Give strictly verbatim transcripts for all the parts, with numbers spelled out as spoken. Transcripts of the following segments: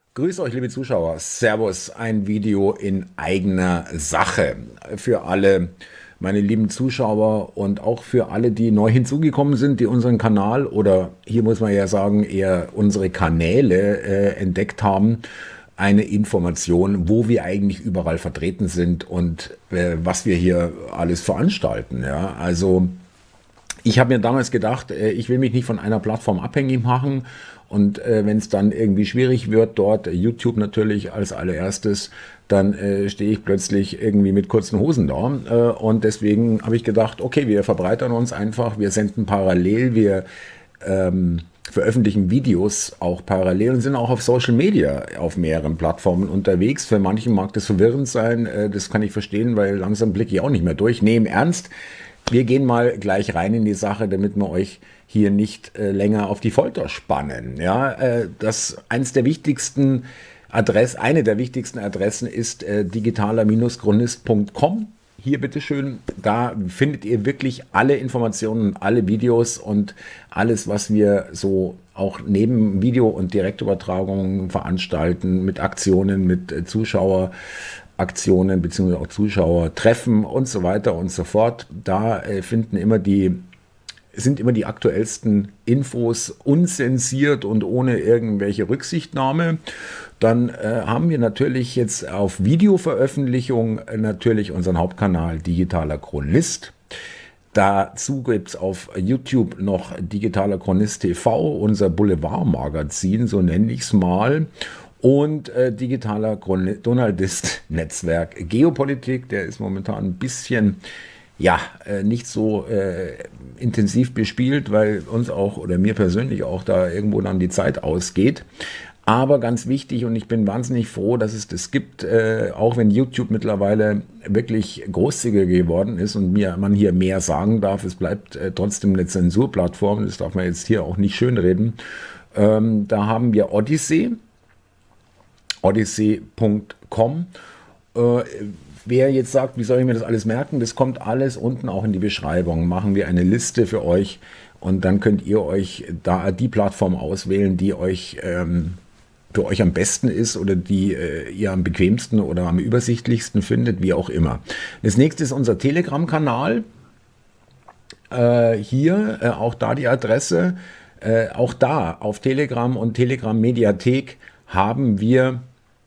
Grüß euch, liebe Zuschauer. Servus, ein Video in eigener Sache. Für alle meine lieben Zuschauer und auch für alle, die neu hinzugekommen sind, die unseren Kanal oder hier muss man ja sagen, eher unsere Kanäle äh, entdeckt haben. Eine Information, wo wir eigentlich überall vertreten sind und äh, was wir hier alles veranstalten. Ja, also ich habe mir damals gedacht, äh, ich will mich nicht von einer Plattform abhängig machen und äh, wenn es dann irgendwie schwierig wird, dort YouTube natürlich als allererstes, dann äh, stehe ich plötzlich irgendwie mit kurzen Hosen da äh, und deswegen habe ich gedacht, okay, wir verbreitern uns einfach, wir senden parallel, wir ähm, veröffentlichen Videos auch parallel und sind auch auf Social Media auf mehreren Plattformen unterwegs. Für manchen mag das verwirrend sein, äh, das kann ich verstehen, weil langsam blicke ich auch nicht mehr durch. Nee, im Ernst. Wir gehen mal gleich rein in die Sache, damit wir euch hier nicht äh, länger auf die Folter spannen. Ja, äh, das eins der wichtigsten Adress, eine der wichtigsten Adressen ist äh, digitaler Chronist punkt com. Hier bitteschön, da findet ihr wirklich alle Informationen, alle Videos und alles, was wir so auch neben Video- und Direktübertragungen veranstalten, mit Aktionen, mit äh, Zuschauer. Aktionen bzw. auch Zuschauer treffen und so weiter und so fort. Da äh, finden immer die, sind immer die aktuellsten Infos unzensiert und ohne irgendwelche Rücksichtnahme. Dann äh, haben wir natürlich jetzt auf Videoveröffentlichung äh, natürlich unseren Hauptkanal Digitaler Chronist. Dazu gibt es auf YouTube noch Digitaler Chronist T V, unser Boulevardmagazin, so nenne ich es mal. Und äh, digitaler Donaldist-Netzwerk Geopolitik, der ist momentan ein bisschen, ja, äh, nicht so äh, intensiv bespielt, weil uns auch oder mir persönlich auch da irgendwo dann die Zeit ausgeht. Aber ganz wichtig und ich bin wahnsinnig froh, dass es das gibt, äh, auch wenn YouTube mittlerweile wirklich großzügiger geworden ist und mir man hier mehr sagen darf. Es bleibt äh, trotzdem eine Zensurplattform, das darf man jetzt hier auch nicht schönreden. Ähm, da haben wir Odyssey. odyssey punkt com. Äh, wer jetzt sagt, wie soll ich mir das alles merken, das kommt alles unten auch in die Beschreibung. Machen wir eine Liste für euch und dann könnt ihr euch da die Plattform auswählen, die euch ähm, für euch am besten ist oder die äh, ihr am bequemsten oder am übersichtlichsten findet, wie auch immer. Das nächste ist unser Telegram-Kanal. Äh, hier äh, auch da die Adresse. Äh, auch da auf Telegram und Telegram-Mediathek haben wir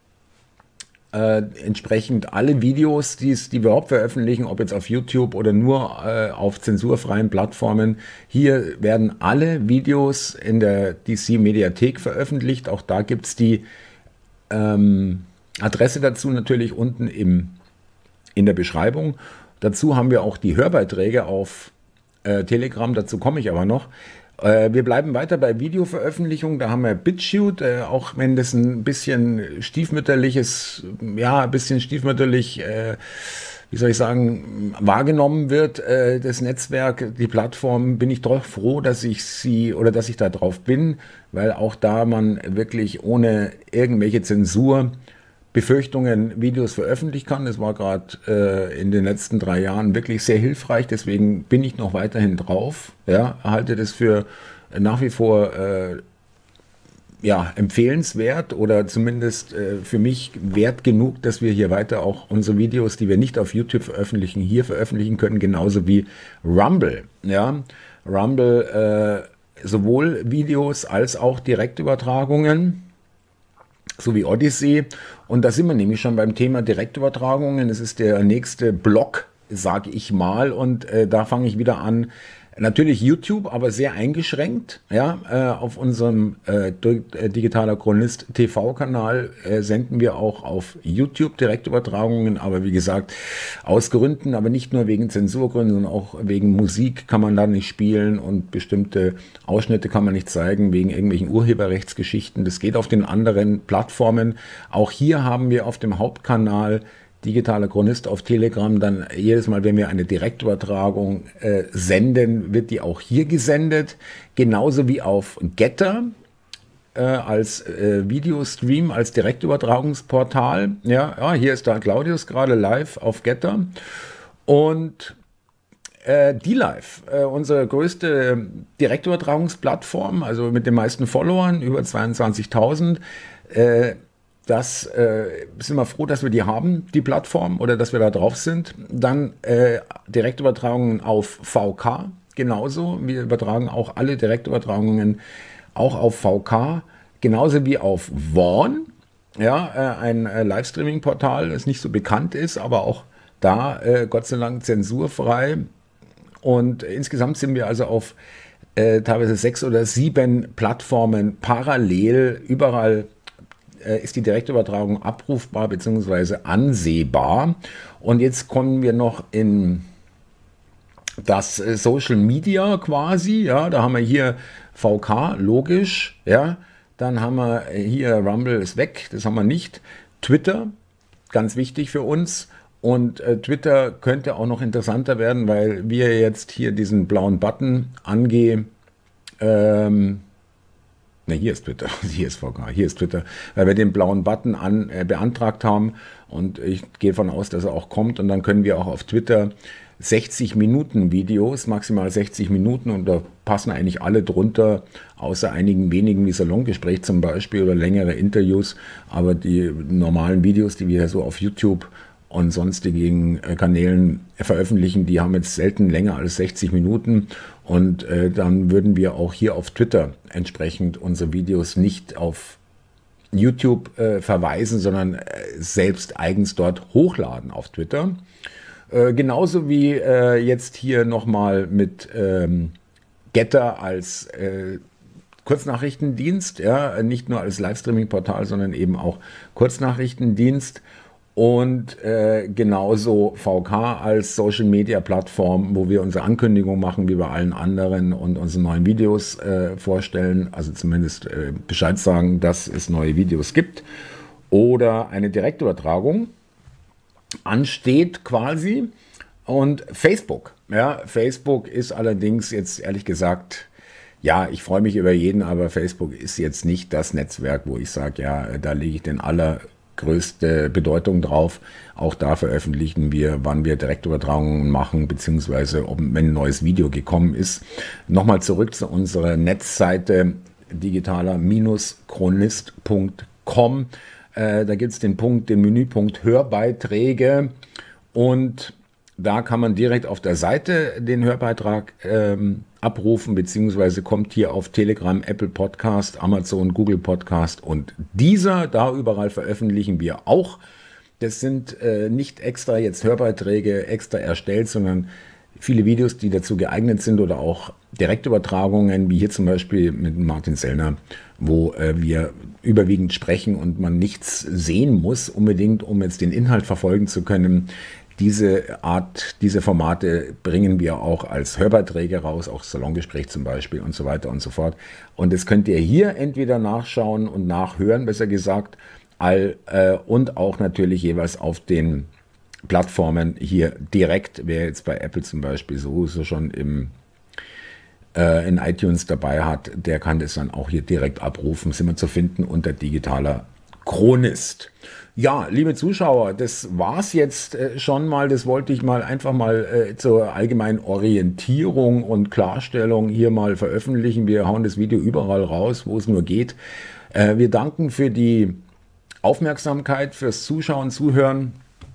Äh, entsprechend alle Videos, die's, die wir überhaupt veröffentlichen, ob jetzt auf YouTube oder nur äh, auf zensurfreien Plattformen. Hier werden alle Videos in der D C-Mediathek veröffentlicht. Auch da gibt es die ähm, Adresse dazu natürlich unten im, in der Beschreibung. Dazu haben wir auch die Hörbeiträge auf äh, Telegram, dazu komme ich aber noch. Wir bleiben weiter bei Videoveröffentlichungen, da haben wir BitChute, auch wenn das ein bisschen stiefmütterliches, ja, ein bisschen stiefmütterlich, äh, wie soll ich sagen, wahrgenommen wird, äh, das Netzwerk, die Plattform, bin ich doch froh, dass ich sie oder dass ich da drauf bin, weil auch da man wirklich ohne irgendwelche Zensur Befürchtungen Videos veröffentlichen kann. Das war gerade äh, in den letzten drei Jahren wirklich sehr hilfreich. Deswegen bin ich noch weiterhin drauf. Ja, halte das für nach wie vor äh, ja, empfehlenswert oder zumindest äh, für mich wert genug, dass wir hier weiter auch unsere Videos, die wir nicht auf YouTube veröffentlichen, hier veröffentlichen können, genauso wie Rumble. Ja, Rumble äh, sowohl Videos als auch Direktübertragungen, sowie Odyssey. Und da sind wir nämlich schon beim Thema Direktübertragungen. Es ist der nächste Block, sage ich mal. Und äh, da fange ich wieder an. Natürlich YouTube, aber sehr eingeschränkt. Ja, äh, auf unserem äh, Digitaler Chronist T V-Kanal äh, senden wir auch auf YouTube Direktübertragungen. Aber wie gesagt, aus Gründen, aber nicht nur wegen Zensurgründen, sondern auch wegen Musik kann man da nicht spielen und bestimmte Ausschnitte kann man nicht zeigen, wegen irgendwelchen Urheberrechtsgeschichten. Das geht auf den anderen Plattformen. Auch hier haben wir auf dem Hauptkanal Digitaler Chronist auf Telegram, dann jedes Mal, wenn wir eine Direktübertragung äh, senden, wird die auch hier gesendet. Genauso wie auf Getter äh, als äh, Videostream, als Direktübertragungsportal. Ja, ja, hier ist da Claudius gerade live auf Getter. Und äh, D-Live, äh, unsere größte Direktübertragungsplattform, also mit den meisten Followern, über zweiundzwanzigtausend, äh, Das äh, sind wir froh, dass wir die haben, die Plattform, oder dass wir da drauf sind. Dann äh, Direktübertragungen auf V K, genauso. Wir übertragen auch alle Direktübertragungen auch auf V K, genauso wie auf Vaughn, ja, äh, ein äh, Livestreaming-Portal, das nicht so bekannt ist, aber auch da, äh, Gott sei Dank, zensurfrei. Und äh, insgesamt sind wir also auf äh, teilweise sechs oder sieben Plattformen parallel. Überall äh, ist die Direktübertragung abrufbar bzw. ansehbar. Und jetzt kommen wir noch in das äh, Social Media quasi. Ja, da haben wir hier V K, logisch. Ja, dann haben wir hier Rumble ist weg, das haben wir nicht. Twitter, ganz wichtig für uns. Und äh, Twitter könnte auch noch interessanter werden, weil wir jetzt hier diesen blauen Button ange... Ähm, ne, hier ist Twitter, hier ist V K, hier ist Twitter, weil wir den blauen Button an, äh, beantragt haben und ich gehe davon aus, dass er auch kommt und dann können wir auch auf Twitter sechzig Minuten Videos, maximal sechzig Minuten und da passen eigentlich alle drunter, außer einigen wenigen wie Salongespräch zum Beispiel oder längere Interviews, aber die normalen Videos, die wir so auf YouTube und sonstigen Kanälen veröffentlichen, die haben jetzt selten länger als sechzig Minuten und äh, dann würden wir auch hier auf Twitter entsprechend unsere Videos nicht auf YouTube äh, verweisen, sondern äh, selbst eigens dort hochladen auf Twitter. Äh, genauso wie äh, jetzt hier nochmal mit ähm, Getter als äh, Kurznachrichtendienst, ja, nicht nur als Livestreaming-Portal, sondern eben auch Kurznachrichtendienst. Und äh, genauso V K als Social-Media-Plattform, wo wir unsere Ankündigung machen, wie bei allen anderen und unsere neuen Videos äh, vorstellen, also zumindest äh, Bescheid sagen, dass es neue Videos gibt. Oder eine Direktübertragung ansteht quasi. Und Facebook, ja, Facebook ist allerdings jetzt ehrlich gesagt, ja, ich freue mich über jeden, aber Facebook ist jetzt nicht das Netzwerk, wo ich sage, ja, da lege ich den aller größte Bedeutung drauf. Auch da veröffentlichen wir, wann wir Direktübertragungen machen, beziehungsweise ob, wenn ein neues Video gekommen ist. Nochmal zurück zu unserer Netzseite digitaler Chronist punkt com. Äh, da gibt es den Punkt, den Menüpunkt Hörbeiträge und da kann man direkt auf der Seite den Hörbeitrag ähm, abrufen, beziehungsweise kommt hier auf Telegram, Apple Podcast, Amazon, Google Podcast und dieser, da überall veröffentlichen wir auch. Das sind äh, nicht extra jetzt Hörbeiträge extra erstellt, sondern viele Videos, die dazu geeignet sind oder auch Direktübertragungen, wie hier zum Beispiel mit Martin Sellner, wo äh, wir überwiegend sprechen und man nichts sehen muss unbedingt, um jetzt den Inhalt verfolgen zu können. Diese Art, diese Formate bringen wir auch als Hörbeiträge raus, auch Salongespräch zum Beispiel und so weiter und so fort. Und das könnt ihr hier entweder nachschauen und nachhören, besser gesagt, all, äh, und auch natürlich jeweils auf den Plattformen hier direkt. Wer jetzt bei Apple zum Beispiel sowieso schon im, äh, in iTunes dabei hat, der kann das dann auch hier direkt abrufen. Sind wir zu finden unter digitaler Chronist. Ja, liebe Zuschauer, das war's jetzt äh, schon mal. Das wollte ich mal einfach mal äh, zur allgemeinen Orientierung und Klarstellung hier mal veröffentlichen. Wir hauen das Video überall raus, wo es nur geht. Äh, wir danken für die Aufmerksamkeit, fürs Zuschauen, Zuhören.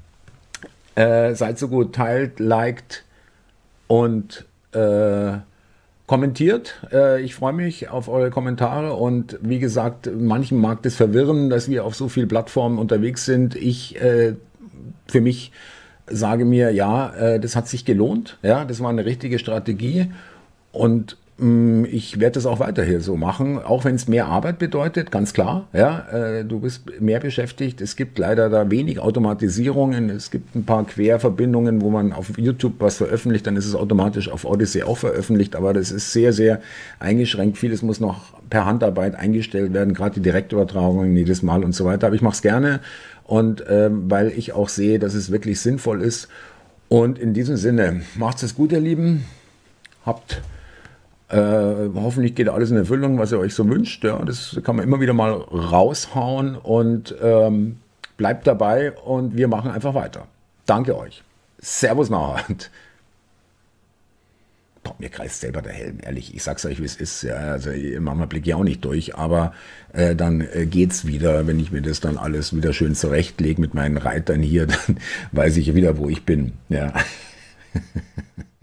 Äh, seid so gut, teilt, liked und äh, kommentiert. Äh, ich freue mich auf eure Kommentare und wie gesagt, manchen mag das verwirren, dass wir auf so vielen Plattformen unterwegs sind. Ich äh, für mich sage mir, ja, äh, das hat sich gelohnt. Ja, das war eine richtige Strategie und mh, ich werde das auch weiterhin so machen, auch wenn es mehr Arbeit bedeutet, ganz klar. Ja, äh, du bist mehr beschäftigt. Es gibt leider da wenig Automatisierungen. Es gibt ein paar Querverbindungen, wo man auf YouTube was veröffentlicht, dann ist es automatisch auf Odyssey auch veröffentlicht, aber das ist sehr, sehr eingeschränkt. Vieles muss noch per Handarbeit eingestellt werden, gerade die Direktübertragungen jedes Mal und so weiter. Aber ich mache es gerne und ähm, weil ich auch sehe, dass es wirklich sinnvoll ist. Und in diesem Sinne, macht's es gut, ihr Lieben. Habt Äh, hoffentlich geht alles in Erfüllung, was ihr euch so wünscht. Ja, das kann man immer wieder mal raushauen und ähm, bleibt dabei und wir machen einfach weiter. Danke euch. Servus nachher. boah, mir kreist selber der Helm, ehrlich. Ich sag's euch, wie es ist. Ja, also manchmal blicke ich auch nicht durch, aber äh, dann äh, geht's wieder, wenn ich mir das dann alles wieder schön zurechtlege mit meinen Reitern hier, dann weiß ich wieder, wo ich bin. Ja.